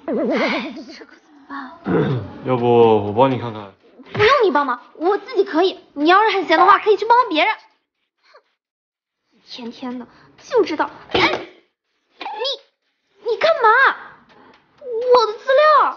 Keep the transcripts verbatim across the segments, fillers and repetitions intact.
这可怎么办？ 要不我帮你看看？ 不用你帮忙，我自己可以。你要是很闲的话，可以去帮帮别人。哼，一天天的就知道。哎，你你干嘛？我的资料。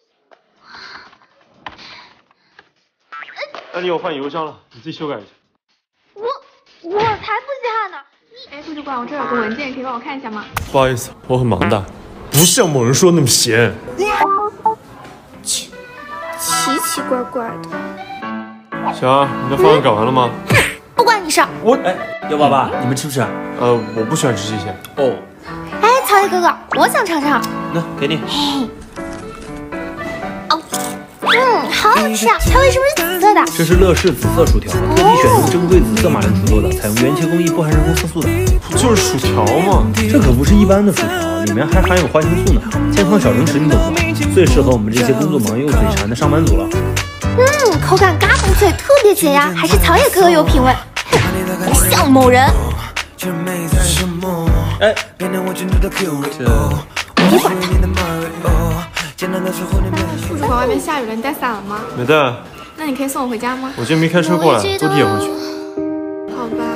那你有换邮箱了，你自己修改一下。 我我才不稀罕呢。 哎，副主管，我这有个文件，可以帮我看一下吗？ 不好意思，我很忙的，不像某人说那么闲。 奇奇奇怪怪的。 小安，你的方案改完了吗？ 哼，不关你事。 我哎，幺八八，你们吃不吃？ 呃，我不喜欢吃这些。 哦。 哎，曹野哥哥，我想尝尝。 那给你。 嘿。哦。嗯，好好吃啊！它为什么是紫色的？ 这是乐事紫色薯条，特地选用珍贵紫色马铃薯做的，采用原切工艺，不含人工色素的。 不就是薯条吗？ 这可不是一般的薯条，里面还含有花青素呢，健康小零食你懂吗？最适合我们这些工作忙又嘴馋的上班族了。 嗯，口感嘎嘣脆，特别解压，还是曹野哥哥有品味。哼，不像某人。 哎，这。 别管他。 副主管，外面下雨了，你带伞了吗？ 没带。 那你可以送我回家吗？ 我今天没开车过来，坐地铁回去。 好吧。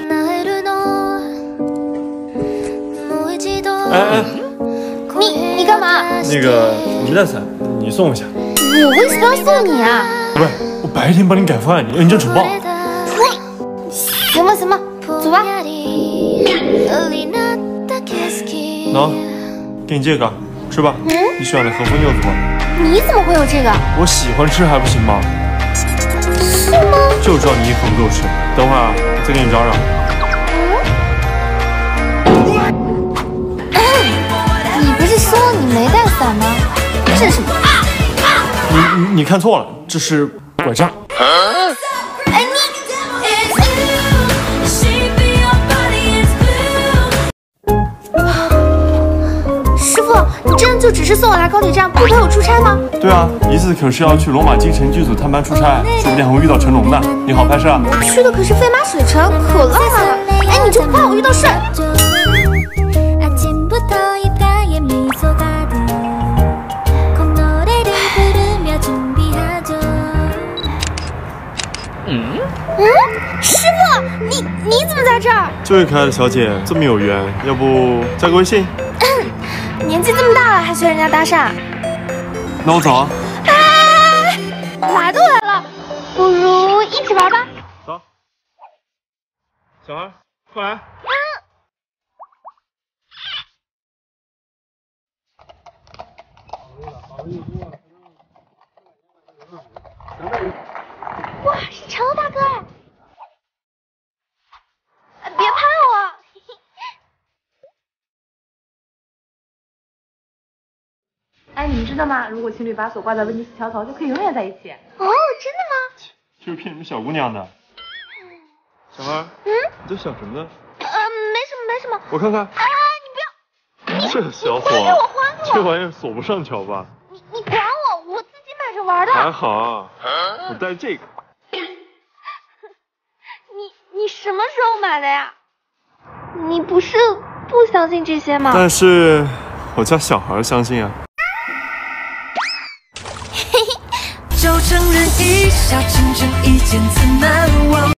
哎哎， 你你干嘛？ 那个我没带伞，你送我一下。 我为什么要送你啊？ 不是，我白天帮你改方案，你认真丑报。 我行吧行吧，走吧。 喏，给你这个，吃吧。嗯，你喜欢的和风柚子吗？ 你怎么会有这个？ 我喜欢吃还不行吗？ 是吗？ 就知道你一口不够吃。等会儿我再给你找找。 嗯，你不是说你没带伞吗？这是什么？啊啊！ 你你你看错了，这是拐杖。 哎你，师傅，你真的就只是送我来高铁站，不陪我出差吗？ 对啊，一次可是要去龙马京城剧组探班出差，说不定还会遇到成龙呢。你好拍摄啊？ 去的可是飞马水城，可浪漫了。哎，你就不怕我遇到帅？嗯嗯，师傅，你你怎么在这儿？ 这位可爱的小姐这么有缘，要不加个微信？ 年纪这么大了还学人家搭讪？ 那我走啊。 哎，来都来了，不如一起玩吧。 走，小孩，快来。嗯。 哇，是程大哥哎！别拍我！ 哎，你们知道吗？如果情侣把手挂在威尼斯桥头，就可以永远在一起。 哦，真的吗？ 就是骗你们小姑娘的。小孩，嗯，你在想什么呢？ 呃，没什么，没什么。 我看看。 啊，你不要！ 这小伙， 还给我，还给我！ 这玩意儿锁不上桥吧？ 你你管我，我自己买着玩的。 还好啊，我带这个。 你你什么时候买的呀？你不是不相信这些吗？ 但是我家小孩相信啊。 就承认一笑倾城，一见自难忘。